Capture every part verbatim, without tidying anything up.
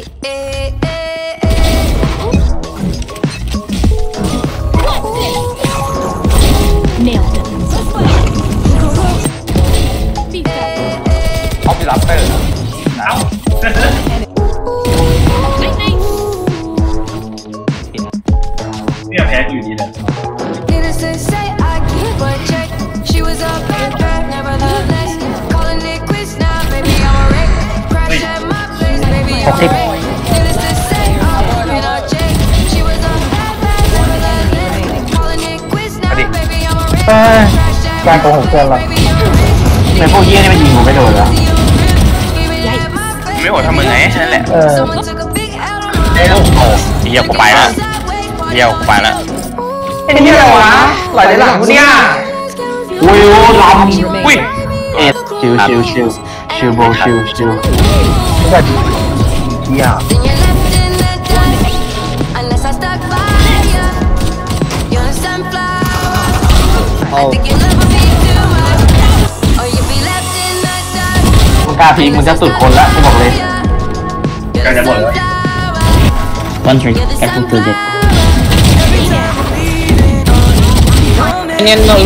Nailed it. ออฟดิรับเตอร์เอ้าเนี่ยแพ้อยู่ดีเลยหกสิบเออการโกหกเพื่อนเราเป็นพวกเยี่ยนี่มันยิงผมไม่โดนเหรอไม่โหดทำมึงไงนั่นแหละเออโอ้โหเดียวกูไปแล้วเดียวกูไปแล้วไอ้นี่อะไรวะหลายหลังกูเนี่ยอุ้ยลำอุ้ยเอ็ดชิวชิวชิวชิวโบชิวชิวเฮียมึงกล้าพีมึงจะสุดคนละกูบอกเลยกจะหมดเลย one trick careful to get เงี้ยโน้ต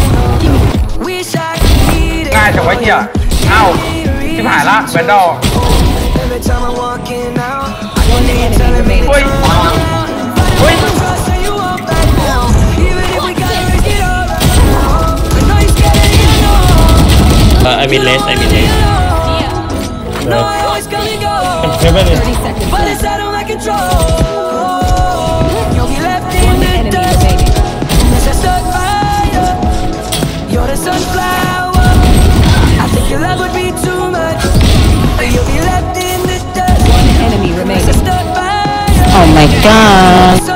ง่ายจังวะเฮียเอ้าที่ผ่านละแบนดอลเฮ้ยเฮ้ยเออ I mean less I mean less Heaven is Oh my god